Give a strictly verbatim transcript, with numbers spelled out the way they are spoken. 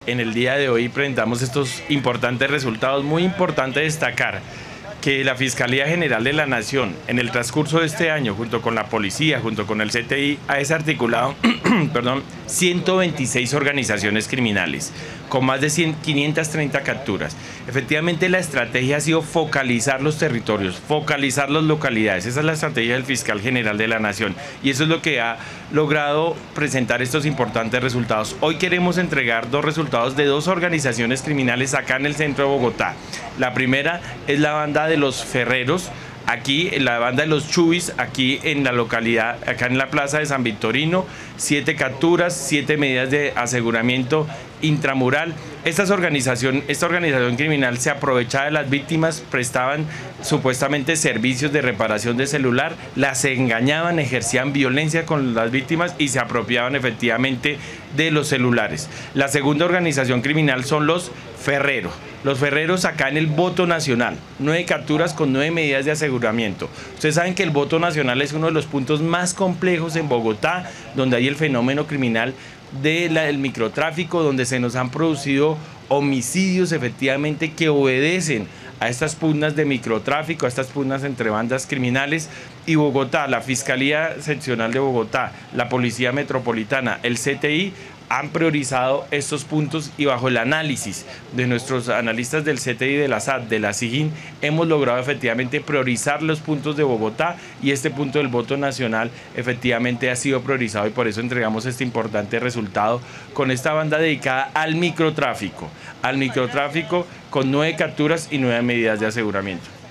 En el día de hoy presentamos estos importantes resultados. Muy importante destacar que la Fiscalía General de la Nación, en el transcurso de este año, junto con la policía, junto con el C T I, ha desarticulado perdón, ciento veintiséis organizaciones criminales, con más de quinientas treinta capturas. Efectivamente, la estrategia ha sido focalizar los territorios, focalizar las localidades. Esa es la estrategia del Fiscal General de la Nación, y eso es lo que ha logrado presentar estos importantes resultados. Hoy queremos entregar dos resultados de dos organizaciones criminales acá en el centro de Bogotá. La primera es la banda de los Ferreros, aquí en la banda de los Chubis, aquí en la localidad, acá en la plaza de San Victorino. Siete capturas, siete medidas de aseguramiento intramural. Estas organización, esta organización criminal se aprovechaba de las víctimas, prestaban supuestamente servicios de reparación de celular, las engañaban, ejercían violencia con las víctimas y se apropiaban efectivamente de los celulares. La segunda organización criminal son los Ferreros. Los Ferreros acá en el Voto Nacional, nueve capturas con nueve medidas de aseguramiento. Ustedes saben que el Voto Nacional es uno de los puntos más complejos en Bogotá, donde hay el fenómeno criminal del microtráfico, donde se nos han producido homicidios efectivamente que obedecen a estas pugnas de microtráfico, a estas pugnas entre bandas criminales. Y Bogotá, la Fiscalía Seccional de Bogotá, la Policía Metropolitana, el C T I, han priorizado estos puntos, y bajo el análisis de nuestros analistas del C T I, de la S A T, de la SIGIN, hemos logrado efectivamente priorizar los puntos de Bogotá, y este punto del Voto Nacional efectivamente ha sido priorizado, y por eso entregamos este importante resultado con esta banda dedicada al microtráfico, al microtráfico con nueve capturas y nueve medidas de aseguramiento.